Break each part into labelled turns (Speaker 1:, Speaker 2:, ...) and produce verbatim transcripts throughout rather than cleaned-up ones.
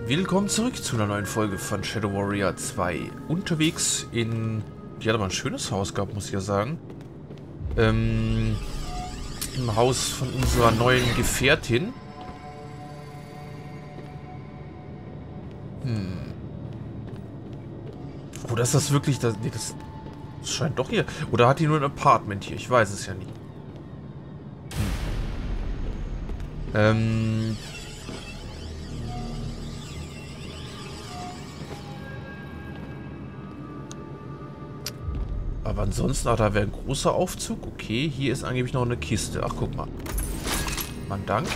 Speaker 1: Willkommen zurück zu einer neuen Folge von Shadow Warrior zwei. Unterwegs in... Die hat aber ein schönes Haus gehabt, muss ich ja sagen. Ähm... Im Haus von unserer neuen Gefährtin. Hm. Oder ist das wirklich... Das, nee, das, das scheint doch hier... Oder hat die nur ein Apartment hier? Ich weiß es ja nicht. Hm. Ähm... Aber ansonsten, ah, da wäre ein großer Aufzug. Okay, hier ist angeblich noch eine Kiste. Ach, guck mal. Man dankt.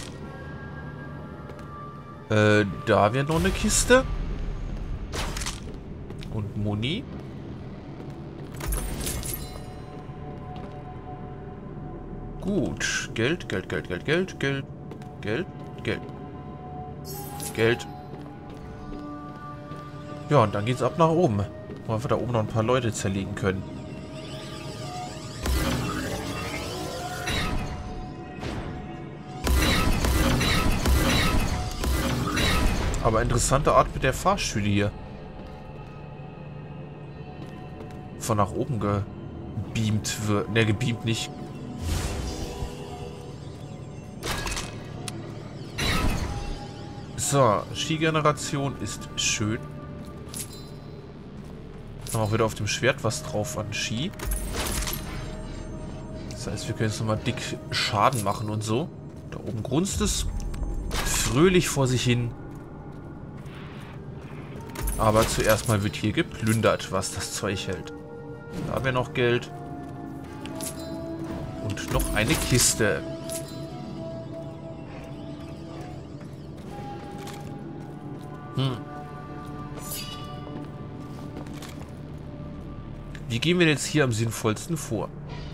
Speaker 1: Äh, da wäre noch eine Kiste. Und Muni. Gut. Geld, Geld, Geld, Geld, Geld, Geld, Geld, Geld. Geld. Ja, und dann geht's ab nach oben. Wo wir da oben noch ein paar Leute zerlegen können. Aber interessante Art mit der Fahrstühle hier. Von nach oben gebeamt wird. Ne, gebeamt nicht. So, Ski-Generation ist schön. Haben auch wieder auf dem Schwert was drauf an Ski. Das heißt, wir können jetzt nochmal dick Schaden machen und so. Da oben grunzt es fröhlich vor sich hin. Aber zuerst mal wird hier geplündert, was das Zeug hält. Da haben wir noch Geld. Und noch eine Kiste. Hm. Wie gehen wir jetzt hier am sinnvollsten vor?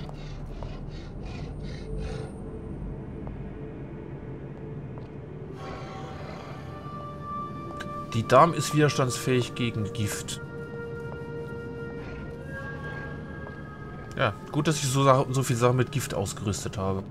Speaker 1: Die Dame ist widerstandsfähig gegen Gift. Ja, gut, dass ich so, so viel Sachen mit Gift ausgerüstet habe.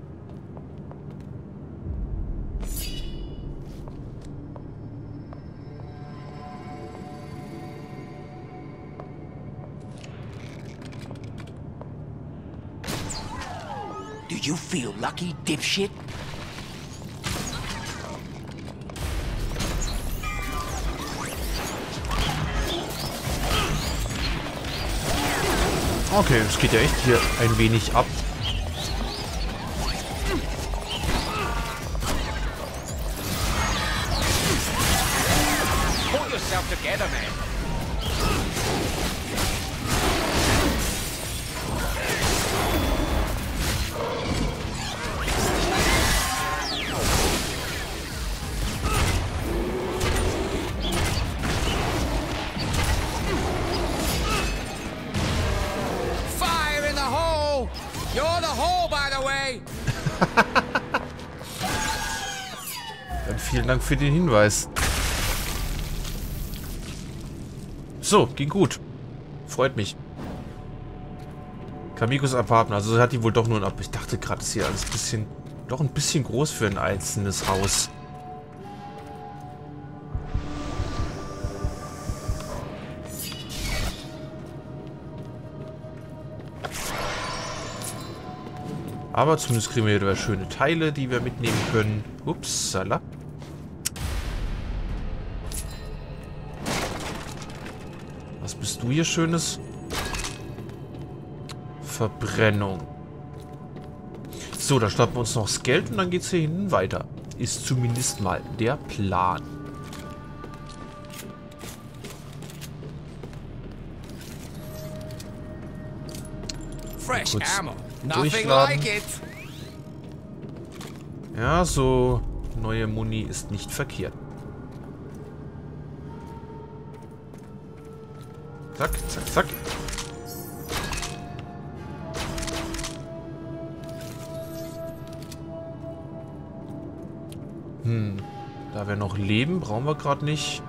Speaker 2: Do you feel lucky, dipshit?
Speaker 1: Okay, es geht ja echt hier ein wenig ab.
Speaker 2: Pull yourself together, man. You're the hole, by the way.
Speaker 1: Dann vielen Dank für den Hinweis. So, ging gut. Freut mich. Kamikos Apartment. Also hat die wohl doch nur ein Ab. Ich dachte gerade, ist hier alles ein bisschen, doch ein bisschen groß für ein einzelnes Haus. Aber zumindest kriegen wir wieder schöne Teile, die wir mitnehmen können. Upsala. Was bist du hier Schönes? Verbrennung. So, da schnappen wir uns noch das Geld und dann geht es hier hinten weiter. Ist zumindest mal der Plan.
Speaker 2: Fresh ammo.
Speaker 1: Durchladen. Ja, so neue Muni ist nicht verkehrt. Zack, zack, zack. Hm, da wir noch leben, brauchen wir gerade nicht.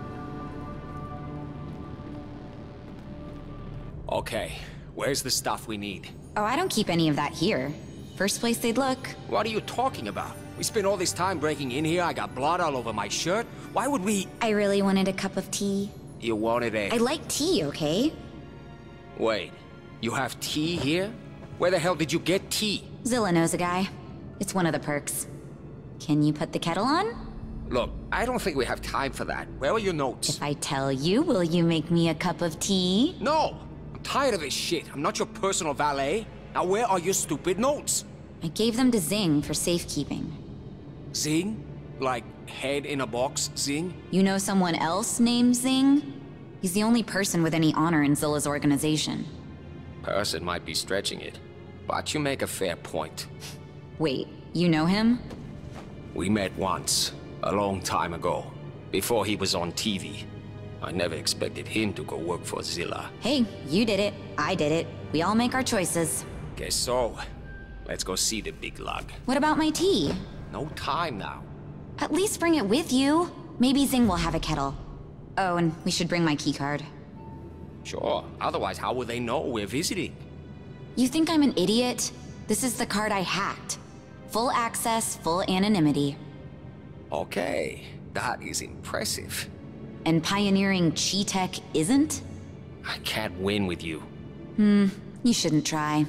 Speaker 2: Okay, where's the stuff we need?
Speaker 3: Oh, I don't keep any of that here. First place they'd look.
Speaker 2: What are you talking about? We spent all this time breaking in here. I got blood all over my shirt. Why would we...
Speaker 3: I really wanted a cup of tea.
Speaker 2: You wanted a...
Speaker 3: I like tea, okay?
Speaker 2: Wait, you have tea here? Where the hell did you get tea?
Speaker 3: Zilla knows a guy. It's one of the perks. Can you put the kettle on?
Speaker 2: Look, I don't think we have time for that. Where are your notes?
Speaker 3: If I tell you, will you make me a cup of tea?
Speaker 2: No! I'm tired of this shit. I'm not your personal valet. Now where are your stupid notes?
Speaker 3: I gave them to Zing for safekeeping.
Speaker 2: Zing? Like head in a box, Zing?
Speaker 3: You know someone else named Zing? He's the only person with any honor in Zilla's organization.
Speaker 2: Person might be stretching it, but you make a fair point.
Speaker 3: Wait, you know him?
Speaker 2: We met once, a long time ago, before he was on T V. I never expected him to go work for Zilla.
Speaker 3: Hey, you did it. I did it. We all make our choices.
Speaker 2: Guess so. Let's go see the big lug.
Speaker 3: What about my tea?
Speaker 2: No time now.
Speaker 3: At least bring it with you. Maybe Zing will have a kettle. Oh, and we should bring my keycard.
Speaker 2: Sure, otherwise how will they know we're visiting?
Speaker 3: You think I'm an idiot? This is the card I hacked. Full access, full anonymity.
Speaker 2: Okay, that is impressive.
Speaker 3: And pioneering Chi Tech isn't?
Speaker 2: I can't win with you.
Speaker 3: Hmm, you shouldn't try.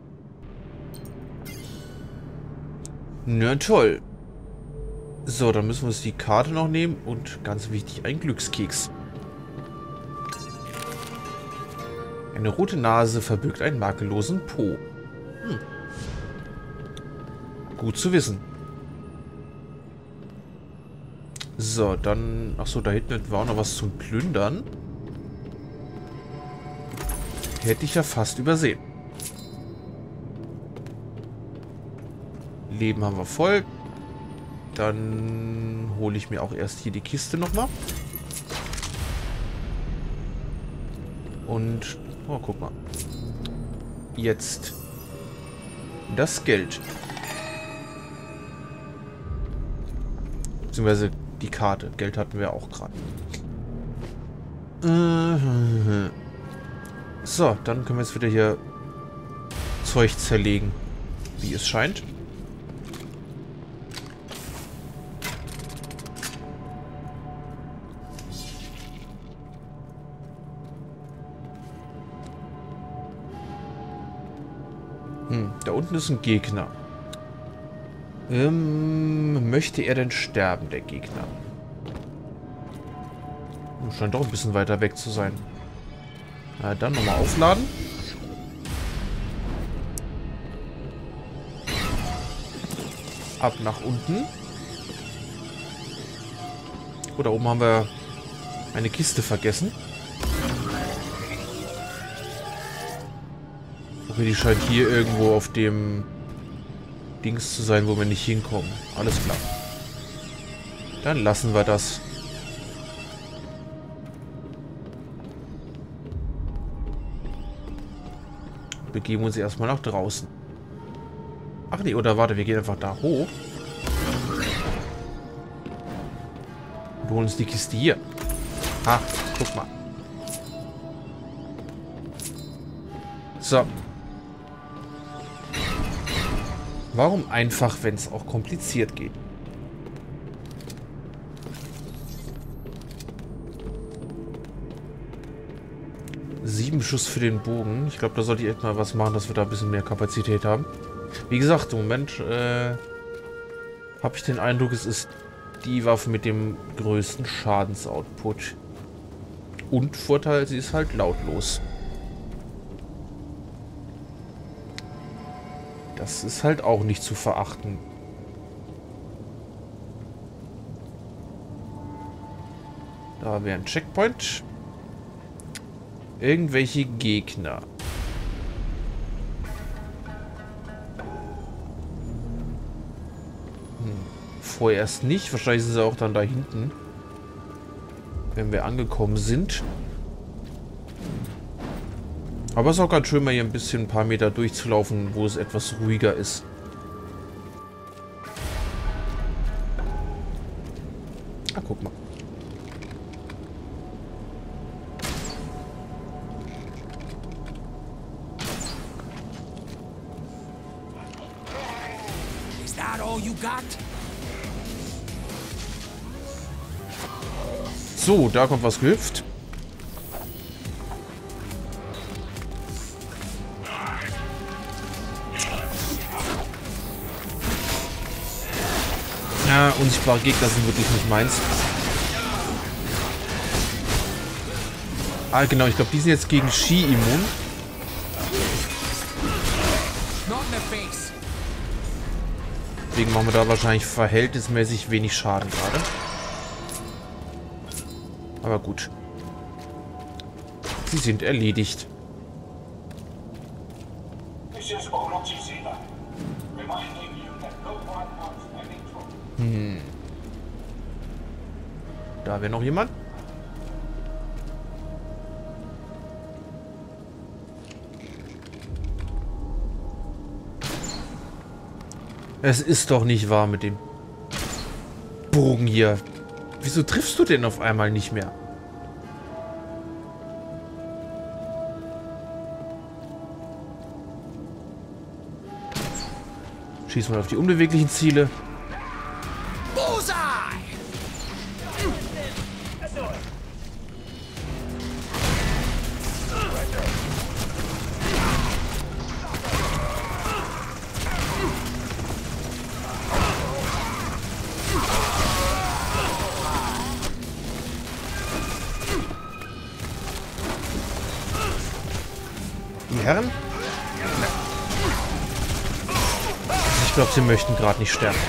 Speaker 1: Na toll. So, dann müssen wir uns die Karte noch nehmen und ganz wichtig, ein Glückskeks. Eine rote Nase verbirgt einen makellosen Po. Hm. Gut zu wissen. So, dann... Achso, da hinten war auch noch was zum Plündern. Hätte ich ja fast übersehen. Leben haben wir voll. Dann hole ich mir auch erst hier die Kiste nochmal. Und... Oh, guck mal. Jetzt das Geld. Beziehungsweise die Karte. Geld hatten wir auch gerade. So, dann können wir jetzt wieder hier Zeug zerlegen. Wie es scheint. Hm, da unten ist ein Gegner. Ähm, möchte er denn sterben, der Gegner? Scheint doch ein bisschen weiter weg zu sein. Na, dann nochmal aufladen. Ab nach unten. Oh, da oben haben wir eine Kiste vergessen. Okay, die scheint hier irgendwo auf dem Dings zu sein, wo wir nicht hinkommen. Alles klar. Dann lassen wir das. Begeben uns erstmal nach draußen. Ach nee, oder warte, wir gehen einfach da hoch. Und holen uns die Kiste hier. Ha, guck mal. So. Warum einfach, wenn es auch kompliziert geht? Sieben Schuss für den Bogen. Ich glaube, da sollte ich echt mal was machen, dass wir da ein bisschen mehr Kapazität haben. Wie gesagt, im Moment äh, habe ich den Eindruck, es ist die Waffe mit dem größten Schadensoutput. Und Vorteil, sie ist halt lautlos. Das ist halt auch nicht zu verachten. Da wäre ein Checkpoint. Irgendwelche Gegner. Hm. Vorerst nicht. Wahrscheinlich sind sie auch dann da hinten. Wenn wir angekommen sind. Aber es ist auch ganz schön, mal hier ein bisschen ein paar Meter durchzulaufen, wo es etwas ruhiger ist. Ah, guck mal.
Speaker 2: Is that all you got?
Speaker 1: So, da kommt was gehüpft. Ja, unsichtbare Gegner sind wirklich nicht meins. Ah, genau, ich glaube, die sind jetzt gegen Ski immun. Deswegen machen wir da wahrscheinlich verhältnismäßig wenig Schaden gerade. Aber gut. Sie sind erledigt. Hm. Da wäre noch jemand. Es ist doch nicht wahr mit dem Bogen hier. Wieso triffst du den auf einmal nicht mehr? Schieß mal auf die unbeweglichen Ziele. Die Herren? Ich glaube, sie möchten gerade nicht sterben.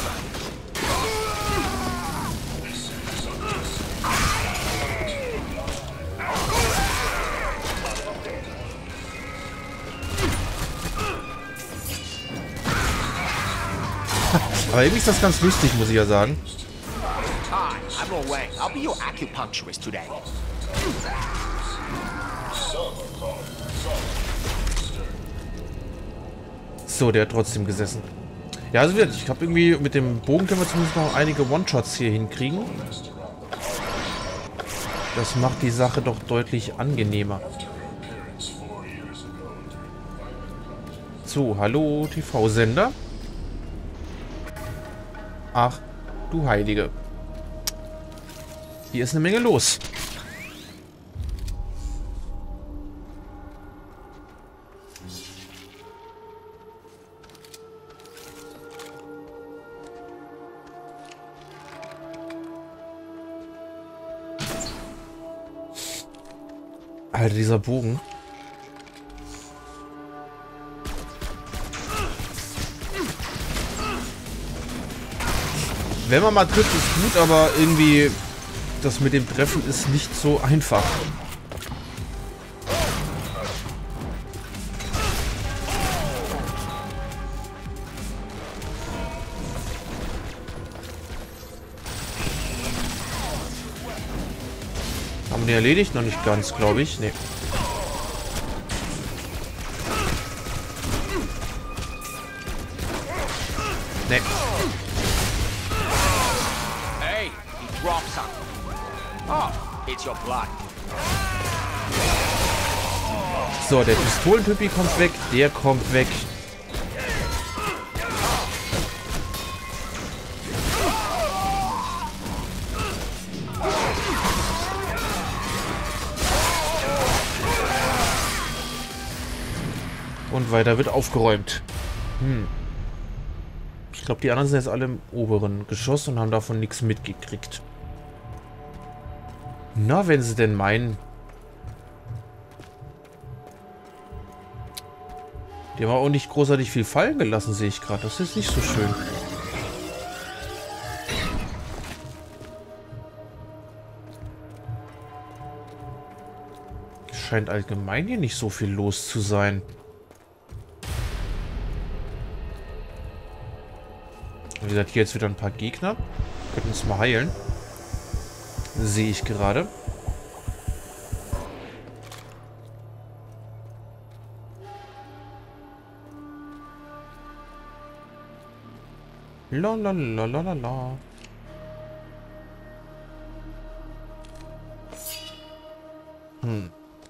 Speaker 1: Aber irgendwie ist das ganz lustig, muss ich ja sagen.
Speaker 4: Hi, I'm Lo Wang. I'll be your acupuncturist today.
Speaker 1: So, der hat trotzdem gesessen. Ja, also ich habe irgendwie mit dem Bogen können wir zumindest noch einige One-Shots hier hinkriegen. Das macht die Sache doch deutlich angenehmer. So, hallo T V-Sender. Ach, du Heilige. Hier ist eine Menge los. Alter, dieser Bogen. Wenn man mal trifft, ist gut, aber irgendwie das mit dem Treffen ist nicht so einfach. Haben wir den erledigt? Noch nicht ganz, glaube ich. Nee. Nee.
Speaker 4: Hey, he dropped something. Oh, it's your blood.
Speaker 1: So, der Pistolentypi kommt weg. Der kommt weg. Und weiter wird aufgeräumt. Hm. Ich glaube, die anderen sind jetzt alle im oberen Geschoss und haben davon nichts mitgekriegt. Na, wenn sie denn meinen. Die haben auch nicht großartig viel fallen gelassen, sehe ich gerade. Das ist nicht so schön. Es scheint allgemein hier nicht so viel los zu sein. Wie gesagt, hier jetzt wieder ein paar Gegner. Könnten uns mal heilen. Sehe ich gerade. La la la la la la. Hm.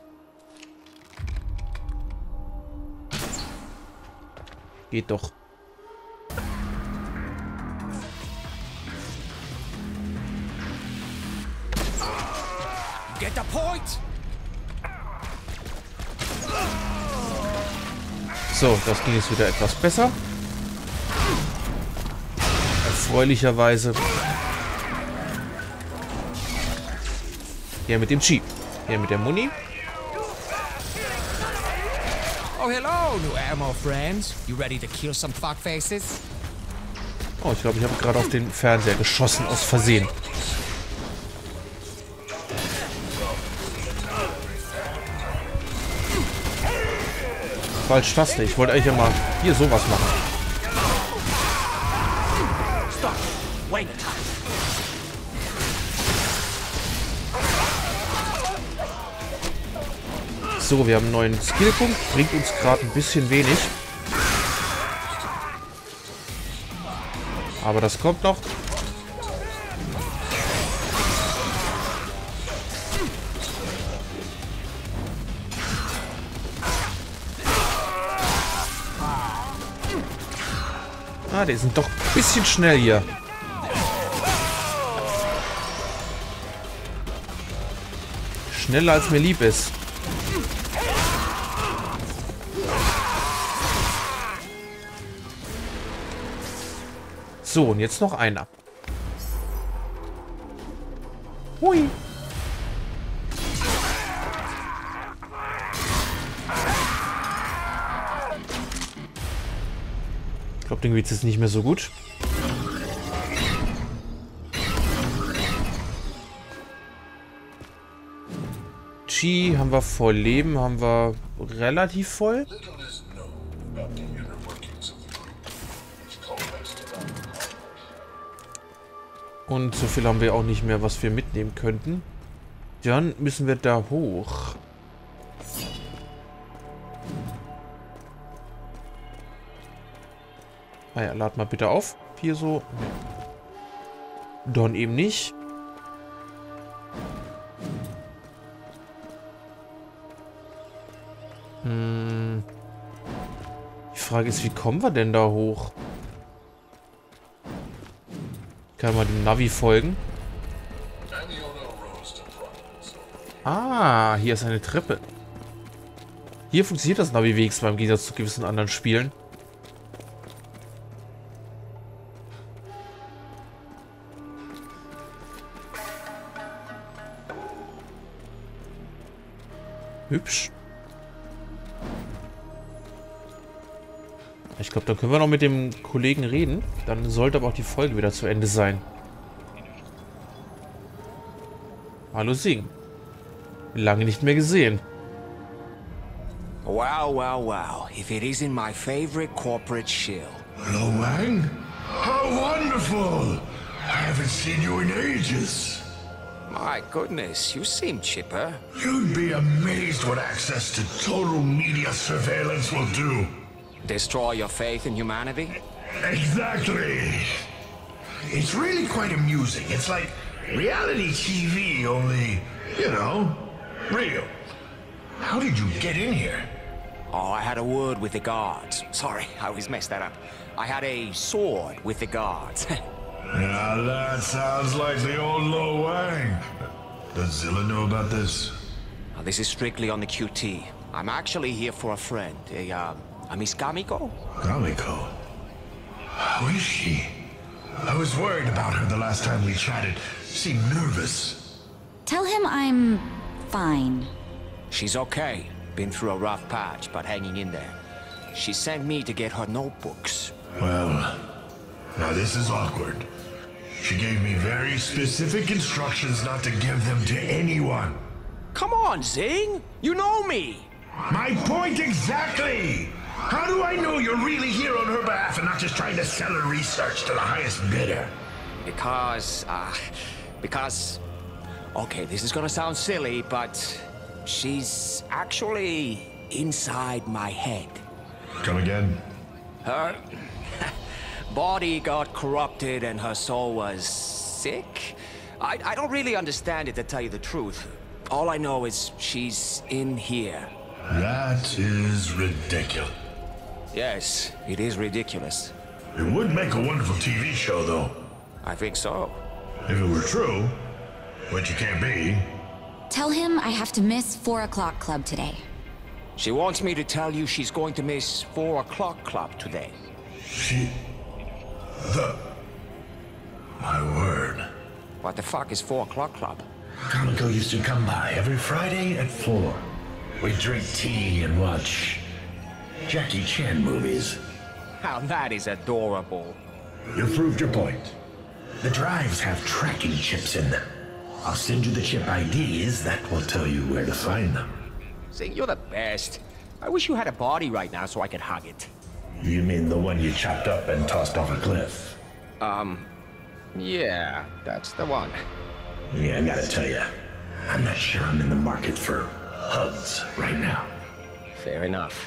Speaker 1: Geht doch.
Speaker 2: Get the point?
Speaker 1: So, das ging jetzt wieder etwas besser. Erfreulicherweise. Hier mit dem Jeep. Hier mit der Muni.
Speaker 5: Oh, hello, new ammo friends. You ready to kill some fuckfaces?
Speaker 1: Oh, ich glaube, ich habe gerade auf den Fernseher geschossen, aus Versehen. Falsch Taste. Ich wollte eigentlich ja mal hier sowas machen.
Speaker 4: Stop. Wait.
Speaker 1: So, wir haben einen neuen Skillpunkt. Bringt uns gerade ein bisschen wenig. Aber das kommt noch. Ah, die sind doch ein bisschen schnell hier. Schneller als mir lieb ist. So, und jetzt noch einer. Hui. Ich glaube, den geht's jetzt nicht mehr so gut. Chi haben wir voll. Leben haben wir relativ voll. Und so viel haben wir auch nicht mehr, was wir mitnehmen könnten. Dann müssen wir da hoch. Ah ja, lad mal bitte auf. Hier so. Dann eben nicht. Hm. Die Frage ist, wie kommen wir denn da hoch? Kann man dem Navi folgen? Ah, hier ist eine Treppe. Hier funktioniert das Navi wenigstens im Gegensatz zu gewissen anderen Spielen. Hübsch. Ich glaube, dann können wir noch mit dem Kollegen reden. Dann sollte aber auch die Folge wieder zu Ende sein. Hallo Sing. Lange nicht mehr gesehen.
Speaker 2: Wow, wow, wow. If it isn't my favorite corporate shill.
Speaker 6: Hello, Wang. How wonderful! I haven't seen you in ages.
Speaker 2: My goodness, you seem chipper.
Speaker 6: You'd be amazed what access to total media surveillance will do.
Speaker 2: Destroy your faith in humanity?
Speaker 6: Exactly. It's really quite amusing. It's like reality T V, only, you know, real. How did you get in here?
Speaker 2: Oh, I had a word with the guards. Sorry, I always mess that up. I had a sword with the guards.
Speaker 6: Now that sounds like the old Lo Wang. Does Zilla know about this?
Speaker 2: Now, this is strictly on the Q T. I'm actually here for a friend, a, uh, a Miss Kamiko.
Speaker 6: Kamiko? How is she? I was worried about her the last time we chatted. Seemed nervous.
Speaker 3: Tell him I'm fine.
Speaker 2: She's okay. Been through a rough patch, but hanging in there. She sent me to get her notebooks.
Speaker 6: Well, now this is awkward. She gave me very specific instructions not to give them to anyone.
Speaker 2: Come on, Zing! You know me!
Speaker 6: My point exactly! How do I know you're really here on her behalf and not just trying to sell her research to the highest bidder?
Speaker 2: Because, uh, because... Okay, this is gonna sound silly, but... she's actually inside my head.
Speaker 6: Come again?
Speaker 2: Her body got corrupted and her soul was sick? I, I don't really understand it, to tell you the truth. All I know is she's in here.
Speaker 6: That is ridiculous.
Speaker 2: Yes, it is ridiculous.
Speaker 6: It would make a wonderful T V show, though.
Speaker 2: I think so.
Speaker 6: If it were true, which it can't be,
Speaker 3: Tell him I have to miss four o'clock club today.
Speaker 2: She wants me to tell you she's going to miss four o'clock club today.
Speaker 6: She... The... My word.
Speaker 2: What the fuck is four o'clock club?
Speaker 6: Comico used to come by every Friday at four. We drink tea and watch Jackie Chan movies.
Speaker 2: Now that is adorable.
Speaker 6: You proved your point. The drives have tracking chips in them. I'll send you the chip I Ds that will tell you where to find them.
Speaker 2: See, you're the best. I wish you had a body right now so I could hug it.
Speaker 6: You mean the one you chopped up and tossed off a cliff?
Speaker 2: Um, yeah, that's the one.
Speaker 6: Yeah, I gotta tell you, I'm not sure I'm in the market for hugs right now.
Speaker 2: Fair enough.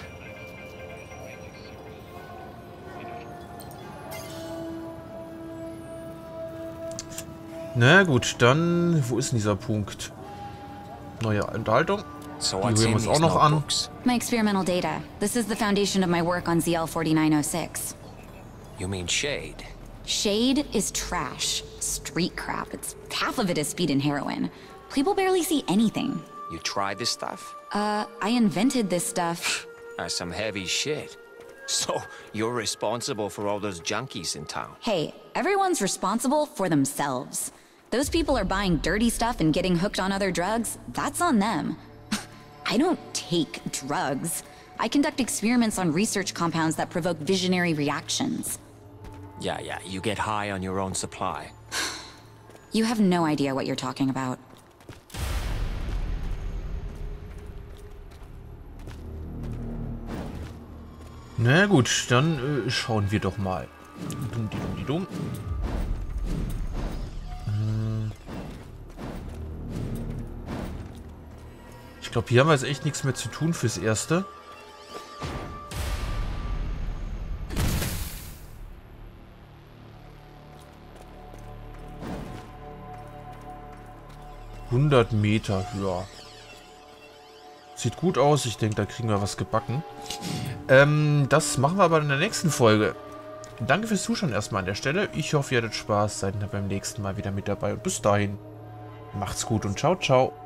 Speaker 1: Na gut, dann, wo ist denn dieser Punkt? Neue Unterhaltung.
Speaker 2: So
Speaker 1: Die
Speaker 2: what's
Speaker 1: hören wir
Speaker 2: in
Speaker 1: uns
Speaker 2: these
Speaker 1: auch noch an.
Speaker 2: notebooks?
Speaker 3: My experimental data. This is the foundation of my work on Z L forty-nine oh six.
Speaker 2: You mean Shade?
Speaker 3: Shade is trash. Street crap. It's half of it is speed and heroin. People barely see anything.
Speaker 2: You tried this stuff?
Speaker 3: Uh, I invented this stuff.
Speaker 2: That's some heavy shit. So, you're responsible for all those junkies in town?
Speaker 3: Hey, everyone's responsible for themselves. Those people are buying dirty stuff and getting hooked on other drugs. That's on them. I don't take drugs. I conduct experiments on research compounds that provoke visionary reactions.
Speaker 2: Yeah, yeah, you get high on your own supply.
Speaker 3: You have no idea what you're talking about.
Speaker 1: Na gut, dann äh, schauen wir doch mal. Dumm, die dumm, die dumm. Äh, ich glaube, hier haben wir jetzt echt nichts mehr zu tun fürs Erste. hundert Meter, ja. Sieht gut aus. Ich denke, da kriegen wir was gebacken. Ähm, das machen wir aber in der nächsten Folge. Danke fürs Zuschauen erstmal an der Stelle. Ich hoffe, ihr hattet Spaß. Seid dann beim nächsten Mal wieder mit dabei. Und bis dahin, macht's gut und ciao, ciao.